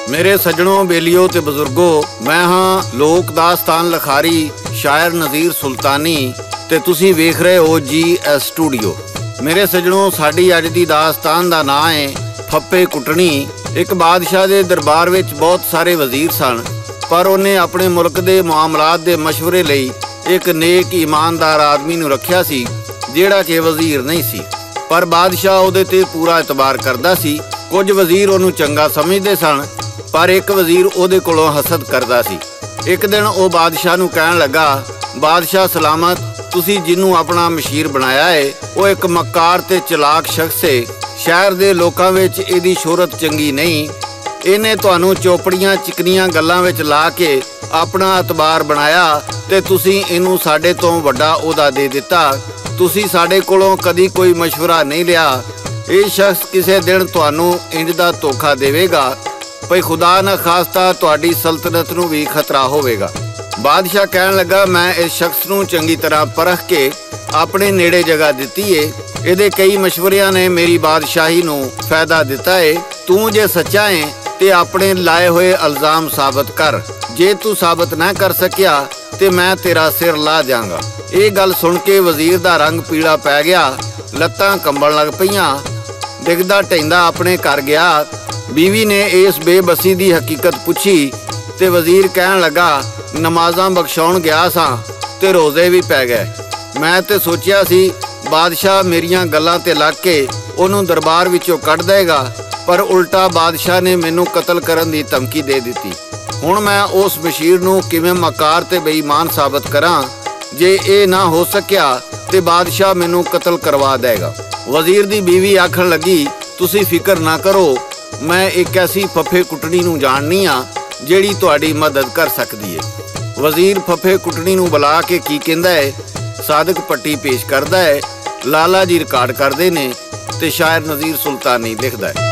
मेरे सज्जनों, बेलियो ते बजुर्गो, मैं हाँ लोक दास्तान लखारी शायर नज़ीर सुल्तानी ते तुसी वेख रहे हो GS स्टूडियो। मेरे सज्जनों, साडी अज दी दास्तान दा नाम है फप्पे कुटनी। एक बादशाह दे दरबार विच बहुत सारे वजीर सन, पर उन्हें अपने मुल्क दे मामलात दे मशवरे लई एक नेक ईमानदार आदमी नूं रखिया सी, जिहड़ा कि वजीर नहीं सी, पर बादशाह उहदे ते पूरा इतबार करदा सी। कुछ वजीर उहनूं चंगा समझदे सन, पर एक वजीर उहदे कोलों हसद करदा सी। एक दिन वो बादशाह नूं कहण लगा, बादशाह सलामत, तुसी जिन्नू अपना मशीर बनाया है वो एक मक्कार ते चलाक शख्स है। शहर दे लोकां विच इहदी शोहरत चंगी नहीं। इहने तुहानूं चौपड़ियां चिकनियां गल्लां विच ला के अपना अतबार बनाया ते तुसी इहनूं साडे तों वड्डा ओहदा दे दिता। तुसी साडे कोलों कदी कोई मशवरा नहीं लिया। ये शख्स किसी दिन तुहानूं इंज दा धोखा देवेगा भई खुदा ना खास्ता तुहाडी सल्तनत नूं भी खतरा होवेगा। बादशाह कहण लगा, मैं इस शख्स नूं चंगी तरह परख के अपने नेड़े जगह दिती है। इहदे कई मशवरियां ने मेरी बादशाही नूं फायदा दिता है। तू जे सच्चा है ते अपने लाए हुए इल्जाम साबित कर। जे तू साबित ना कर सकिया ते मैं तेरा सिर ला जांगा। ये गल सुन के वजीर दा रंग पीला पै गया, लत्तां कंबण लग पईयां। डिगदा ढैंदा अपने घर गया। बीवी ने इस बेबसी दी हकीकत पुछी ते वजीर कहण लगा, नमाज़ां बख्शाउण गया सां ते रोज़े भी पै गए। मैं ते सोचिया सी बादशाह मेरियां गल्लां ते लग के उहनूं दरबार विचों कढ देगा, पर उल्टा बादशाह ने मैनूं कतल करन दी धमकी दे दित्ती। हुण मैं उस बशीर नूं किवें मकार ते बेईमान साबित करां? जे ये ना हो सकिया ते बादशाह मैनूं कतल करवा देगा। वजीर दी बीवी आखण लगी, तुसी फिकर ना करो, मैं एक ऐसी फफे कुटनी नूं जाननी आ जिहड़ी तुहाडी मदद कर सकदी है। वजीर फफे कुटनी नूं बुला के की कहंदा है, सादक पट्टी पेश करदा है। लाला जी रिकॉर्ड करदे ने ते शायर नज़ीर सुल्तानी लिखदा है।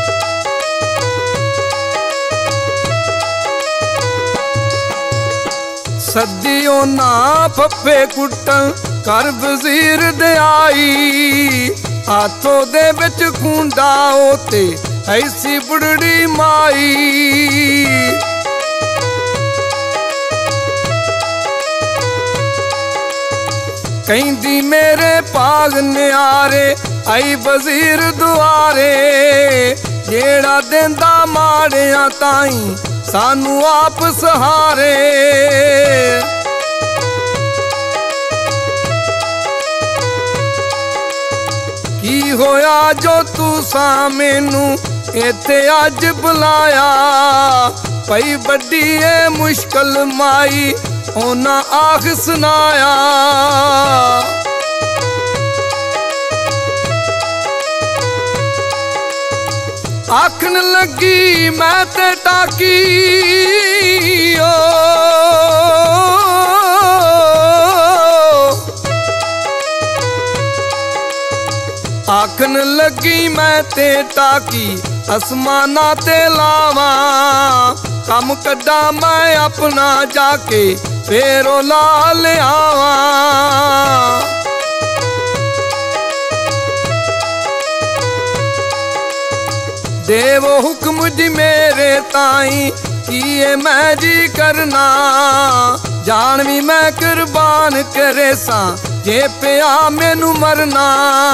सदियों ना फफे कुटन कर वजीर दे आई, हाथों दे विच खूंदा ओते ऐसी बुढ़ड़ी माई। कहंदी मेरे पाग न्यारे आई वजीर दुआरे, जेड़ा देंदा माड़ियां ताईं सानू आप सहारे। की होया जो तू सा मैनू इत्थे अज बुलाया, पई बड़ी ए मुश्किल माई ओना आख सुनाया। आखन लगी मैं ते टाकी ओ, आखन लगी मैं ते टाकी आसमाना ते लावा, कम कड्डा मैं अपना जाके फेरो ला लियावा। देवो हुक्म जी मेरे ताई किए मैं जी करना, जान भी मैं कुर्बान करे सा जे पिया मैनू मरना।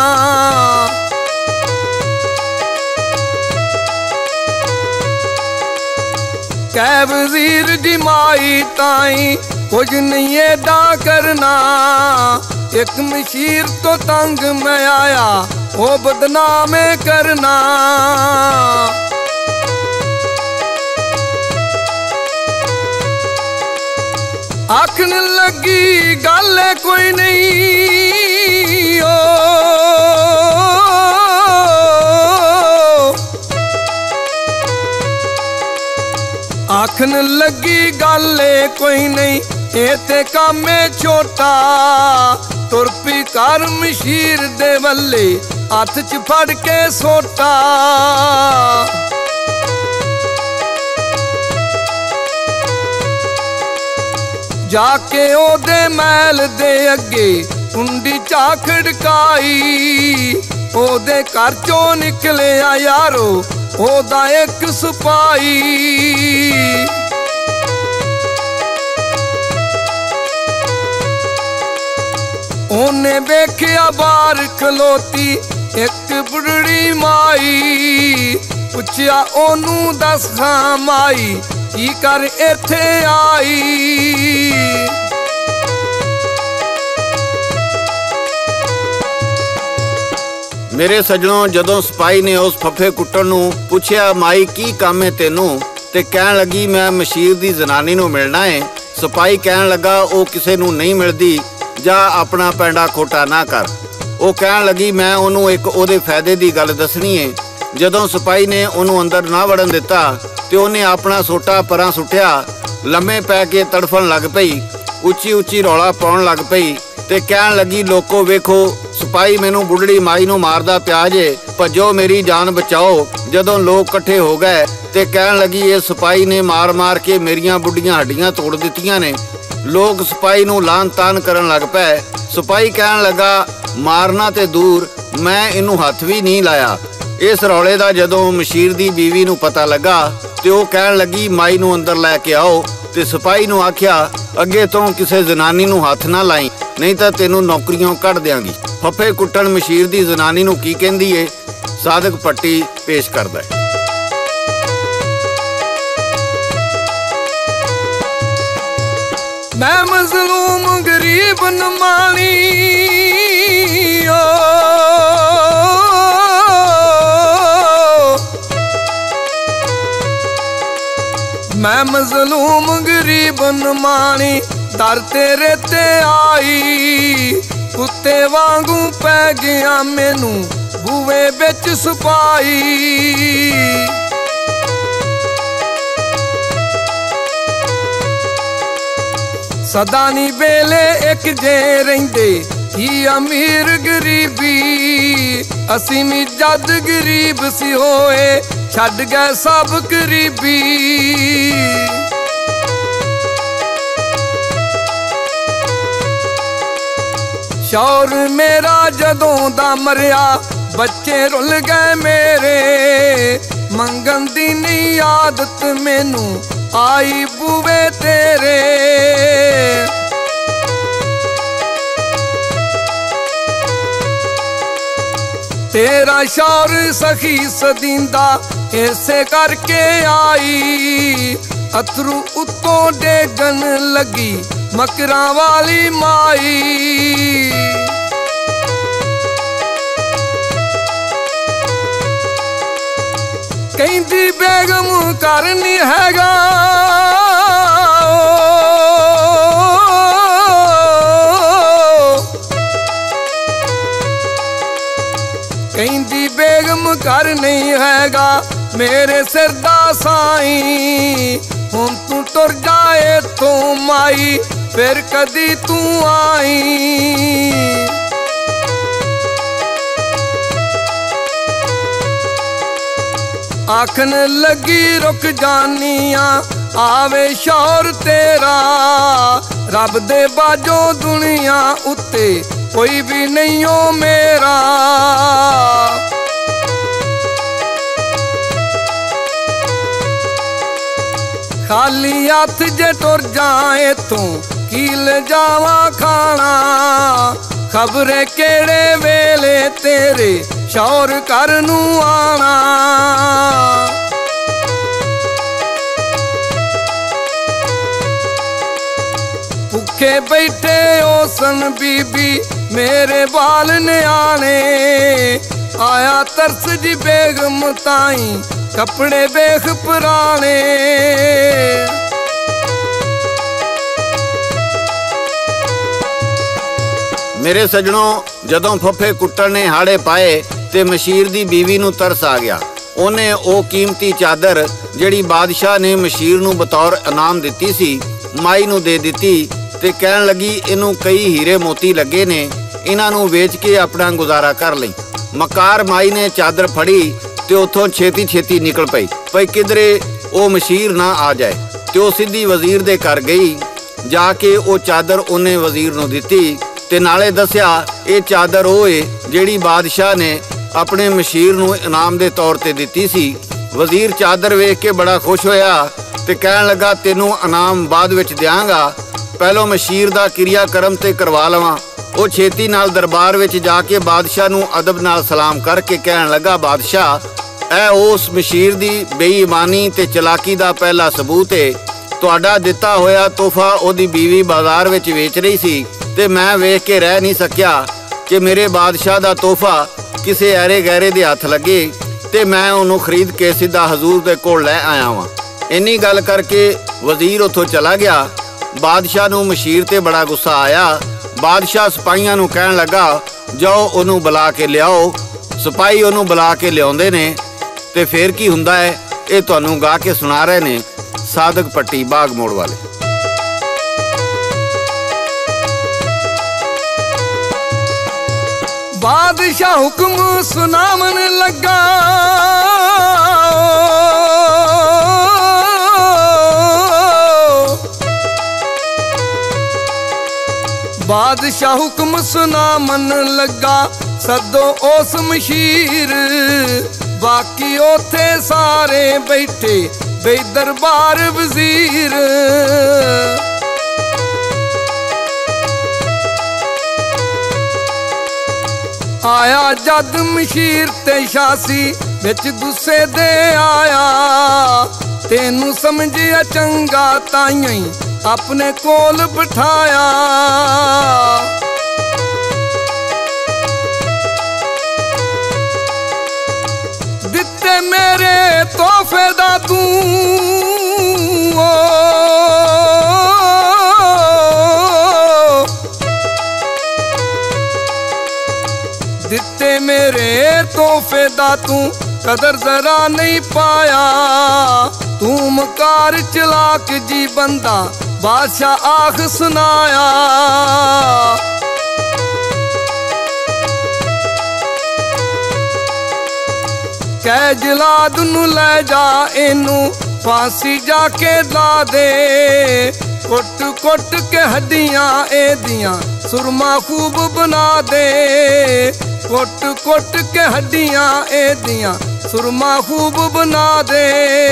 कै वजीर जी माई ताई कुछ नहीं एडा करना, एक मशीर तो तंग मैं आया वो बदनाम करना। आखन लगी गल कोई नहीं ओ, आखन लगी गल कोई नहीं ये ते काम छोटा, तुरपी कर मशीर दे वल्ले हाथ च फड़ के सोटा। जाके ओदे महल दे अगे कुंडी चा खड़काई, ओदे घर चों निकले यारो ਉਹਦਾ ਇੱਕ ਸਿਪਾਹੀ। ਉਹਨੇ ਵੇਖਿਆ ਬਾਹਰ ਖਲੋਤੀ ਇੱਕ ਬੁੱਢੜੀ ਮਾਈ। ਪੁੱਛਿਆ ਉਹਨੂੰ ਦੱਸ ਹਾਂ ਮਾਈ ਕੀ ਕਰ ਇੱਥੇ ਆਈ। ਮੇਰੇ ਸੱਜਣੋ, ਜਦੋਂ ਸਿਪਾਹੀ ਨੇ ਉਸ ਫੱਫੇ ਕੁੱਟਣ ਨੂੰ ਪੁੱਛਿਆ ਮਾਈ ਕੀ ਕੰਮ ਹੈ ਤੈਨੂੰ, ਤੇ ਕਹਿਣ ਲੱਗੀ ਮੈਂ ਮਸ਼ੀਰ ਦੀ ਜ਼ਨਾਨੀ ਨੂੰ ਮਿਲਣਾ ਹੈ। ਸਿਪਾਹੀ ਕਹਿਣ ਲੱਗਾ ਉਹ ਕਿਸੇ ਨੂੰ ਨਹੀਂ ਮਿਲਦੀ, ਜਾ ਆਪਣਾ ਪੈਂਡਾ ਖੋਟਾ ਨਾ ਕਰ। ਉਹ ਕਹਿਣ ਲੱਗੀ ਮੈਂ ਉਹਨੂੰ ਇੱਕ ਉਹਦੇ ਫਾਇਦੇ ਦੀ ਗੱਲ ਦੱਸਣੀ ਹੈ। ਜਦੋਂ ਸਿਪਾਹੀ ਨੇ ਉਹਨੂੰ ਅੰਦਰ ਨਾ ਵੜਨ ਦਿੱਤਾ ਤੇ ਉਹਨੇ ਆਪਣਾ ਸੋਟਾ ਪਰਾਂ ਸੁੱਟਿਆ, ਲੰਮੇ ਪੈ ਕੇ ਤੜਫਣ ਲੱਗ ਪਈ, ਉੱਚੀ ਉੱਚੀ ਰੌਲਾ ਪਾਉਣ ਲੱਗ ਪਈ ਤੇ ਕਹਿਣ ਲੱਗੀ ਲੋਕੋ ਵੇਖੋ, ਸਿਪਾਹੀ ਮੈਨੂੰ ਬੁੱਢੜੀ ਮਾਈ ਨੂੰ ਮਾਰਦਾ ਪਿਆ ਜੇ, ਭੱਜੋ ਮੇਰੀ ਜਾਨ ਬਚਾਓ। ਜਦੋਂ ਲੋਕ ਇਕੱਠੇ ਹੋ ਗਏ ਤੇ ਕਹਿਣ ਲੱਗੀ ਇਹ ਸਿਪਾਹੀ ਨੇ ਮਾਰ ਕੇ ਮੇਰੀਆਂ ਬੁੱਢੀਆਂ ਹੱਡੀਆਂ ਤੋੜ ਦਿੱਤੀਆਂ ਨੇ। ਲੋਕ ਸਿਪਾਹੀ ਨੂੰ ਲਾਨ ਤਾਨ ਕਰਨ ਲੱਗ ਪਏ। ਸਿਪਾਹੀ ਕਹਿਣ ਲੱਗਾ ਮਾਰਨਾ ਤੇ ਦੂਰ, ਮੈਂ ਇਹਨੂੰ ਹੱਥ ਵੀ ਨਹੀਂ ਲਾਇਆ। ਇਸ ਰੌਲੇ ਦਾ ਜਦੋਂ ਮਸ਼ੀਰ ਦੀ ਬੀਵੀ ਨੂੰ ਪਤਾ ਲੱਗਾ ਤੇ ਉਹ ਕਹਿਣ ਲੱਗੀ ਮਾਈ ਨੂੰ ਅੰਦਰ ਲੈ ਕੇ ਆਓ। ਤੇ ਸਿਪਾਹੀ ਨੂੰ ਆਖਿਆ ਅੱਗੇ ਤੋਂ ਕਿਸੇ ਜ਼ਨਾਨੀ ਨੂੰ ਹੱਥ ਨਾ ਲਾਈ, ਨਹੀਂ ਤਾਂ ਤੈਨੂੰ ਨੌਕਰੀਆਂ ਕੱਢ ਦਿਆਂਗੀ। ਫੱਫੇ ਕੁੱਟਣ ਮਸ਼ੀਰ ਦੀ ਜ਼ਨਾਨੀ ਨੂੰ ਕੀ ਕਹਿੰਦੀ ਏ, ਸਾਦਕ ਪੱਟੀ ਪੇਸ਼ ਕਰਦਾ ਹੈ। ਮੈਂ ਮਜ਼ਲੂਮ ਗਰੀਬ ਨਮਾਣੀ मैं मजलूम गरीब नमानी दर तेरे ते आई। कुत्ते वांगू पै गया मैनू बूवे बिच सिपाही। सदा नी वेले एक जे रहिंदे ही अमीर गरीबी। असी भी जद गरीब सी होए छड़ गए सब गरीबी। शौर मेरा जदों दा मरिया बच्चे रुल गए मेरे। मंगन दी नहीं आदत मैनू आई बूवे तेरे। तेरा शौर सखी सदींदा ऐसे करके आई। अथरू उत्तों डेगन लगी मकरा वाली माई। कहंदी बेगम करनी हैगा कहंदी बेगम कर नहीं हैगा मेरे सिर दा साई। हुण तू तुर जाए तू माई फिर कदी तू आई। आखन लगी रुक जानिया आवे शौर तेरा। रब दे बाजो दुनिया उत्ते कोई भी नहीं हो मेरा। खाली हथ जे टुर जाए तू कील जावा खाना। खबरे केड़े वेले तेरे शौर कर नू आना। भुखे बैठे ओसन बीबी मेरे बाल न्याणे। आया तरस जी बेगम ताई कपड़े बेख पुराने। मेरे सजनों, जदों फफे कुट्टन ने हाड़े पाए ते मशीर दी बीवी नू तरस आ गया। ओने ओ कीमती चादर जिहड़ी बादशाह ने मशीर नू बतौर इनाम दिती सी माई नू दे दिती ते कहन लगी इनू कई हीरे मोती लगे ने, इन्हां नू वेच के अपना गुजारा कर लई। मकार माई ने चादर फड़ी ते उथों छेती छेती निकल पई भई किधरे ओ मशीर ना आ जाए। ते ओ सीधी वजीर दे घर गई। जाके ओ चादर ओने वजीर नू दिती ते नाले दस्या ये चादर ओ है जिहड़ी बादशाह ने अपने मशीर नू इनाम दे तौर ते दिती सी। ਵਜ਼ੀਰ ਚਾਦਰ ਵੇਖ ਕੇ ਬੜਾ ਖੁਸ਼ ਹੋਇਆ ਤੇ ਕਹਿਣ ਲੱਗਾ, ਤੈਨੂੰ ਇਨਾਮ ਬਾਅਦ ਵਿੱਚ ਦਿਆਂਗਾ, ਪਹਿਲੋਂ ਮਸ਼ੀਰ ਦਾ ਕਿਰਿਆਕਰਮ ਤੇ ਕਰਵਾ ਲਵਾਂ। ਉਹ ਛੇਤੀ ਨਾਲ ਦਰਬਾਰ ਵਿੱਚ ਜਾ ਕੇ ਬਾਦਸ਼ਾਹ ਨੂੰ ਅਦਬ ਨਾਲ ਸਲਾਮ ਕਰਕੇ ਕਹਿਣ ਲੱਗਾ, ਬਾਦਸ਼ਾਹ, ਇਹ ਉਸ ਮਸ਼ੀਰ ਦੀ ਬੇਈਮਾਨੀ ਤੇ ਚਲਾਕੀ ਦਾ ਪਹਿਲਾ ਸਬੂਤ ਹੈ। ਤੁਹਾਡਾ ਦਿੱਤਾ ਹੋਇਆ ਤੋਹਫਾ ਉਹਦੀ ਬੀਵੀ ਬਾਜ਼ਾਰ ਵਿੱਚ ਵੇਚ ਰਹੀ ਸੀ ਤੇ ਮੈਂ ਵੇਖ ਕੇ ਰਹਿ ਨਹੀਂ ਸਕਿਆ ਕਿ ਮੇਰੇ ਬਾਦਸ਼ਾਹ ਦਾ ਤੋਹਫਾ ਕਿਸੇ ਐਰੇ ਗਹਿਰੇ ਦੇ ਹੱਥ ਲੱਗੇ ਤੇ ਮੈਂ ਉਹਨੂੰ ਖਰੀਦ ਕੇ ਸਿੱਧਾ ਹਜ਼ੂਰ ਦੇ ਕੋਲ ਲੈ ਆਇਆ ਵਾਂ। ਇੰਨੀ ਗੱਲ ਕਰਕੇ ਵਜ਼ੀਰ ਉੱਥੋਂ ਚਲਾ ਗਿਆ। ਬਾਦਸ਼ਾਹ ਨੂੰ ਮਸ਼ੀਰ ਤੇ ਬੜਾ ਗੁੱਸਾ ਆਇਆ। ਬਾਦਸ਼ਾਹ ਸਿਪਾਹੀਆਂ ਨੂੰ ਕਹਿਣ ਲੱਗਾ, ਜਾਓ ਉਹਨੂੰ ਬੁਲਾ ਕੇ ਲਿਆਓ। ਸਿਪਾਹੀ ਉਹਨੂੰ ਬੁਲਾ ਕੇ ਲਿਆਉਂਦੇ ਨੇ ਤੇ ਫਿਰ ਕੀ ਹੁੰਦਾ ਹੈ ਇਹ ਤੁਹਾਨੂੰ ਗਾ ਕੇ ਸੁਣਾ ਰਹੇ ਨੇ ਸਾਦਕ ਪੱਟੀ ਬਾਗ ਮੋੜ ਵਾਲੇ। ਬਾਦਸ਼ਾਹ ਹੁਕਮ ਸੁਨਾਵਣ ਲੱਗਾ, ਬਾਦਸ਼ਾਹ ਹੁਕਮ ਸੁਨਾਵਣ ਲੱਗਾ, ਸੱਦੋ ਉਸ ਮਸ਼ੀਰ। ਬਾਕੀ ਉੱਥੇ ਸਾਰੇ ਬੈਠੇ ਬਈ ਦਰਬਾਰ ਵਜ਼ੀਰ। ਆਇਆ ਜਦ ਮਸ਼ੀਰ ਤੇ ਸ਼ਾਸੀ ਵਿੱਚ ਗੁੱਸੇ ਦੇ ਆਇਆ, ਤੈਨੂੰ ਸਮਝਿਆ ਚੰਗਾ ਤਾਈਂ ਆਪਣੇ ਕੋਲ ਬਿਠਾਇਆ। ਦਿੱਤੇ ਮੇਰੇ ਤੋਹਫੇ ਦਾ ਤੂੰ ਦਿੱਤੇ ਮੇਰੇ ਤੋਹਫੇ ਦਾ ਤੂੰ ਕਦਰ ਜ਼ਰਾ ਨਹੀਂ ਪਾਇਆ। ਤੂੰ ਮਕਾਰ ਚਲਾਕ ਜੀ ਬੰਦਾ ਬਾਦਸ਼ਾਹ ਆਖ ਸੁਨਾਇਆ। ਕਹਿ ਜਲਾਦ ਨੂੰ ਲੈ ਜਾ, ਇਹਨੂੰ ਫਾਂਸੀ ਜਾ ਕੇ ਲਾ ਦੇ। ਕੁੱਟ ਕੁੱਟ ਕੇ ਹੱਡੀਆਂ ਇਹਦੀਆਂ ਸੁਰਮਾ ਖੂਬ ਬਣਾ ਦੇ। ਕੁੱਟ ਕੁੱਟ ਕੇ ਹੱਡੀਆਂ ਇਹਦੀਆਂ ਸੁਰਮਾ ਖੂਬ ਬਣਾ ਦੇ।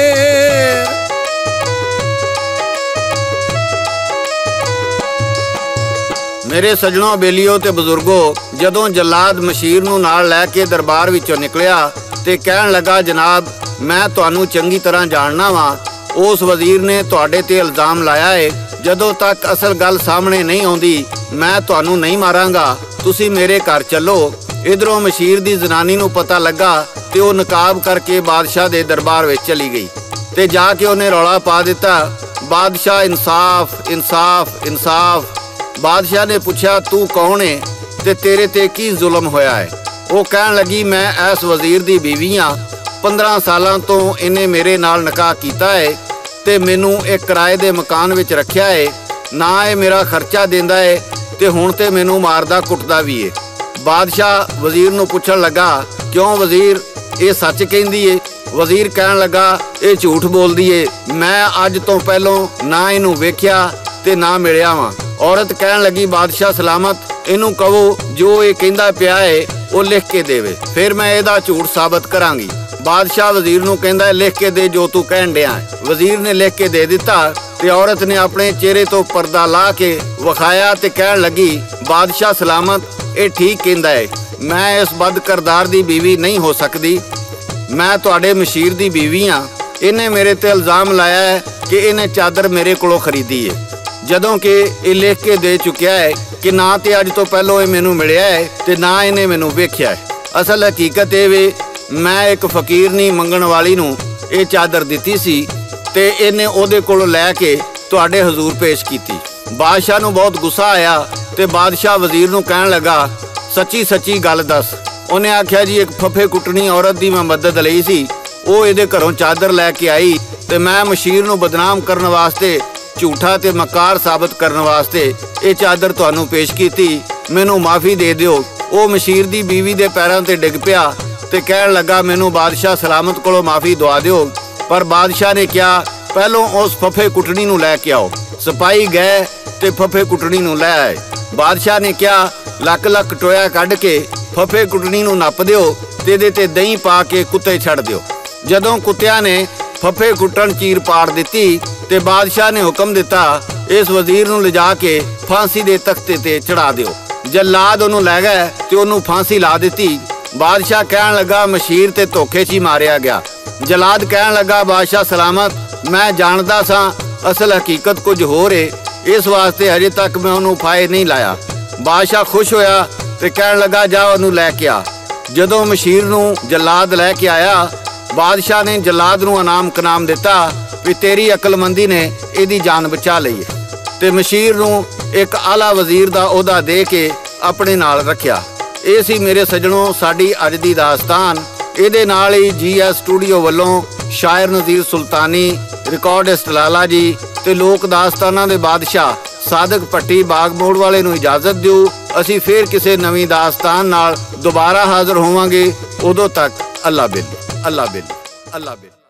ਮੇਰੇ ਸੱਜਣੋ, ਬੇਲੀਓ ਤੇ ਬਜ਼ੁਰਗੋ, ਜਦੋਂ ਜਲਾਦ ਮਸ਼ੀਰ ਨੂੰ ਨਾਲ ਲੈ ਕੇ ਦਰਬਾਰ ਵਿੱਚੋਂ ਨਿਕਲਿਆ ਤੇ ਕਹਿਣ ਲੱਗਾ, ਜਨਾਬ, ਮੈਂ ਤੁਹਾਨੂੰ ਚੰਗੀ ਤਰ੍ਹਾਂ ਜਾਣਨਾ ਵਾਂ। ਉਸ ਵਜ਼ੀਰ ਨੇ ਤੁਹਾਡੇ ਤੇ ਇਲਜ਼ਾਮ ਲਾਇਆ ਏ। ਜਦੋਂ ਤੱਕ ਅਸਲ ਗੱਲ ਸਾਹਮਣੇ ਨਹੀਂ ਆਉਂਦੀ ਮੈਂ ਤੁਹਾਨੂੰ ਨਹੀਂ ਮਾਰਾਂਗਾ। ਤੁਸੀਂ ਮੇਰੇ ਘਰ ਚੱਲੋ। ਇਧਰੋਂ ਮਸ਼ੀਰ ਦੀ ਜ਼ਨਾਨੀ ਨੂੰ ਪਤਾ ਲੱਗਾ ਤੇ ਉਹ ਨਕਾਬ ਕਰਕੇ ਬਾਦਸ਼ਾਹ ਦੇ ਦਰਬਾਰ ਵਿੱਚ ਚਲੀ ਗਈ ਤੇ ਜਾ ਕੇ ਉਹਨੇ ਰੌਲਾ ਪਾ ਦਿੱਤਾ, ਬਾਦਸ਼ਾਹ, ਇਨਸਾਫ, ਇਨਸਾਫ, ਇਨਸਾਫ। ਬਾਦਸ਼ਾਹ ਨੇ ਪੁੱਛਿਆ, ਤੂੰ ਕੌਣ ਹੈ ਤੇ ਤੇਰੇ ਤੇ ਕੀ ਜ਼ੁਲਮ ਹੋਇਆ ਹੈ? ਉਹ ਕਹਿਣ ਲੱਗੀ, ਮੈਂ ਇਸ ਵਜ਼ੀਰ ਦੀ ਬੀਵੀ ਹਾਂ। 15 ਸਾਲਾਂ ਤੋਂ ਇਹਨੇ ਮੇਰੇ ਨਾਲ ਨਿਕਾਹ ਕੀਤਾ ਹੈ ਤੇ ਮੈਨੂੰ ਇੱਕ ਕਿਰਾਏ ਦੇ ਮਕਾਨ ਵਿੱਚ ਰੱਖਿਆ ਹੈ। ਨਾ ਇਹ ਮੇਰਾ ਖਰਚਾ ਦਿੰਦਾ ਹੈ ਤੇ ਹੁਣ ਤੇ ਮੈਨੂੰ ਮਾਰਦਾ ਕੁੱਟਦਾ ਵੀ ਹੈ। ਬਾਦਸ਼ਾਹ ਵਜ਼ੀਰ ਨੂੰ ਪੁੱਛਣ ਲੱਗਾ, ਕਿਉਂ ਵਜ਼ੀਰ, ਇਹ ਸੱਚ ਕਹਿੰਦੀ ਏ? ਵਜ਼ੀਰ ਕਹਿਣ ਲੱਗਾ, ਇਹ ਝੂਠ ਬੋਲਦੀ ਏ। ਮੈਂ ਅੱਜ ਤੋਂ ਪਹਿਲੋਂ ਨਾ ਇਹਨੂੰ ਵੇਖਿਆ ਤੇ ਨਾ ਮਿਲਿਆ ਵਾਂ। ਔਰਤ ਕਹਿਣ ਲੱਗੀ, ਬਾਦਸ਼ਾਹ ਸਲਾਮਤ, ਇਹਨੂੰ ਕਹੋ ਜੋ ਇਹ ਕਹਿੰਦਾ ਪਿਆ ਏ ਉਹ ਲਿਖ ਕੇ ਦੇਵੇ, ਫਿਰ ਮੈਂ ਇਹਦਾ ਝੂਠ ਸਾਬਤ ਕਰਾਂਗੀ। ਬਾਦਸ਼ਾਹ ਵਜ਼ੀਰ ਨੂੰ ਕਹਿੰਦਾ, ਲਿਖ ਕੇ ਦੇ ਜੋ ਤੂੰ ਕਹਿਣ ਡਿਆ। ਵਜ਼ੀਰ ਨੇ ਲਿਖ ਕੇ ਦੇ ਦਿੱਤਾ ਤੇ ਔਰਤ ਨੇ ਆਪਣੇ ਚਿਹਰੇ ਤੋਂ ਪਰਦਾ ਲਾ ਕੇ ਵਿਖਾਇਆ ਤੇ ਕਹਿਣ ਲੱਗੀ, ਬਾਦਸ਼ਾਹ ਸਲਾਮਤ, ਇਹ ਠੀਕ ਕਹਿੰਦਾ ਹੈ। ਮੈਂ ਇਸ ਬਦਕਰਦਾਰ ਦੀ ਬੀਵੀ ਨਹੀਂ ਹੋ ਸਕਦੀ। ਮੈਂ ਤੁਹਾਡੇ ਮਸ਼ੀਰ ਦੀ ਬੀਵੀ ਹਾਂ। ਇਹਨੇ ਮੇਰੇ ਤੇ ਇਲਜ਼ਾਮ ਲਾਇਆ ਹੈ ਕਿ ਇਹਨੇ ਚਾਦਰ ਮੇਰੇ ਕੋਲੋਂ ਖਰੀਦੀ ਹੈ, ਜਦੋਂ ਕਿ ਇਹ ਲਿਖ ਕੇ ਦੇ ਚੁੱਕਿਆ ਹੈ ਕਿ ਨਾ ਤੇ ਅੱਜ ਤੋਂ ਪਹਿਲਾਂ ਇਹ ਮੈਨੂੰ ਮਿਲਿਆ ਹੈ ਤੇ ਨਾ ਇਹਨੇ ਮੈਨੂੰ ਵੇਖਿਆ ਹੈ। ਅਸਲ ਹਕੀਕਤ ਇਹ ਵੇ, ਮੈਂ ਇੱਕ ਫਕੀਰਨੀ ਮੰਗਣ ਵਾਲੀ ਨੂੰ ਇਹ ਚਾਦਰ ਦਿੱਤੀ ਸੀ ਤੇ ਇਹਨੇ ਉਹਦੇ ਕੋਲੋਂ ਲੈ ਕੇ ਤੁਹਾਡੇ ਹਜ਼ੂਰ ਪੇਸ਼ ਕੀਤੀ। ਬਾਦਸ਼ਾਹ ਨੂੰ ਬਹੁਤ ਗੁੱਸਾ ਆਇਆ ਤੇ ਬਾਦਸ਼ਾਹ ਵਜ਼ੀਰ ਨੂੰ ਕਹਿਣ ਲੱਗਾ, ਸੱਚੀ ਸੱਚੀ ਗੱਲ ਦੱਸ। ਉਹਨੇ ਆਖਿਆ, ਜੀ ਇੱਕ ਫੱਫੇ ਕੁੱਟਣੀ ਔਰਤ ਦੀ ਮੈਂ ਮਦਦ ਲਈ ਸੀ। ਉਹ ਇਹਦੇ ਘਰੋਂ ਚਾਦਰ ਲੈ ਕੇ ਆਈ ਤੇ ਮੈਂ ਮਸ਼ੀਰ ਨੂੰ ਬਦਨਾਮ ਕਰਨ ਵਾਸਤੇ, ਝੂਠਾ ਤੇ ਮਕਾਰ ਸਾਬਤ ਕਰਨ ਵਾਸਤੇ ਇਹ ਚਾਦਰ ਤੁਹਾਨੂੰ ਪੇਸ਼ ਕੀਤੀ। ਮੈਨੂੰ ਮਾਫੀ ਦੇ ਦਿਓ। ਉਹ ਮਸ਼ੀਰ ਦੀ ਬੀਵੀ ਦੇ ਪੈਰਾਂ ਤੇ ਡਿੱਗ ਪਿਆ ਤੇ ਕਹਿਣ ਲੱਗਾ, ਮੈਨੂੰ ਬਾਦਸ਼ਾਹ ਸਲਾਮਤ ਕੋਲੋਂ ਮਾਫੀ ਦਵਾ ਦਿਓ। ਪਰ ਬਾਦਸ਼ਾਹ ਨੇ ਕਿਹਾ, ਪਹਿਲੋਂ ਉਸ ਫੱਫੇ ਕੁੱਟਣੀ ਨੂੰ ਲੈ ਕੇ ਆਓ। ਸਿਪਾਹੀ ਗਏ ਤੇ ਫੱਫੇ ਕੁੱਟਣੀ ਨੂੰ ਲੈ ਆਏ। ਬਾਦਸ਼ਾਹ ਨੇ ਕਿਹਾ, ਲੱਕ ਲੱਕ ਟੋਇਆ ਕੱਢ ਕੇ ਫੱਫੇ ਕੁੱਟਣੀ ਨੂੰ ਨੱਪ ਦਿਓ ਤੇ ਇਹਦੇ ਤੇ ਦਹੀਂ ਪਾ ਕੇ ਕੁੱਤੇ ਛੱਡ ਦਿਓ। ਜਦੋਂ ਕੁੱਤਿਆਂ ਨੇ ਫੱਫੇ ਕੁੱਟਣ ਚੀਰ ਪਾੜ ਦਿੱਤੀ ਤੇ ਬਾਦਸ਼ਾਹ ਨੇ ਹੁਕਮ ਦਿੱਤਾ ਇਸ ਵਜ਼ੀਰ ਨੂੰ ਲਿਜਾ ਕੇ ਫਾਂਸੀ ਦੇ ਤਖਤੇ ਤੇ ਚੜਾ ਦਿਓ। ਜੱਲਾਦ ਉਹਨੂੰ ਲੈ ਗਏ ਤੇ ਉਹਨੂੰ ਫਾਂਸੀ ਲਾ ਦਿੱਤੀ। ਬਾਦਸ਼ਾਹ ਕਹਿਣ ਲੱਗਾ ਮਸ਼ੀਰ ਤੇ ਧੋਖੇ 'ਚ ਹੀ ਮਾਰਿਆ ਗਿਆ। ਜੱਲਾਦ ਕਹਿਣ ਲੱਗਾ ਬਾਦਸ਼ਾਹ ਸਲਾਮਤ, ਮੈਂ ਜਾਣਦਾ ਸਾਂ ਅਸਲ ਹਕੀਕਤ ਕੁਝ ਹੋਰ ਏ, ਇਸ ਵਾਸਤੇ ਹਜੇ ਤੱਕ ਮੈਂ ਉਹਨੂੰ ਫਾਹੇ ਨਹੀਂ ਲਾਇਆ। ਬਾਦਸ਼ਾਹ ਖੁਸ਼ ਹੋਇਆ ਤੇ ਕਹਿਣ ਲੱਗਾ ਜਾ ਉਹਨੂੰ ਲੈ ਕੇ ਆ। ਜਦੋਂ ਮਸ਼ੀਰ ਨੂੰ ਜੱਲਾਦ ਲੈ ਕੇ ਆਇਆ, ਬਾਦਸ਼ਾਹ ਨੇ ਜੱਲਾਦ ਨੂੰ ਇਨਾਮ ਕਨਾਮ ਦਿੱਤਾ ਵੀ ਤੇਰੀ ਅਕਲਮੰਦੀ ਨੇ ਇਹਦੀ ਜਾਨ ਬਚਾ ਲਈ ਹੈ, ਤੇ ਮਸ਼ੀਰ ਨੂੰ ਇੱਕ ਆਲਾ ਵਜ਼ੀਰ ਦਾ ਅਹੁਦਾ ਦੇ ਕੇ ਆਪਣੇ ਨਾਲ ਰੱਖਿਆ। ਇਹ ਸੀ ਮੇਰੇ ਸੱਜਣੋ ਸਾਡੀ ਅੱਜ ਦੀ ਦਾਸਤਾਨ। ਇਹਦੇ ਨਾਲ ਹੀ GS ਸਟੂਡੀਓ ਵੱਲੋਂ ਸ਼ਾਇਰ ਨਜ਼ੀਰ ਸੁਲਤਾਨੀ, ਰਿਕਾਰਡਿਸਟ ਲਾਲਾ ਜੀ ਤੇ ਲੋਕ ਦਾਸਤਾਨਾਂ ਦੇ ਬਾਦਸ਼ਾਹ ਸਾਦਕ ਭੱਟੀ ਬਾਗ ਮੋੜ ਵਾਲੇ ਨੂੰ ਇਜਾਜ਼ਤ ਦਿਓ। ਅਸੀਂ ਫੇਰ ਕਿਸੇ ਨਵੀਂ ਦਾਸਤਾਨ ਨਾਲ ਦੁਬਾਰਾ ਹਾਜ਼ਰ ਹੋਵਾਂਗੇ। ਉਦੋਂ ਤੱਕ ਅੱਲਾ ਬਿਲ, ਅੱਲਾ ਬਿਲ, ਅੱਲਾ ਬਿਲ।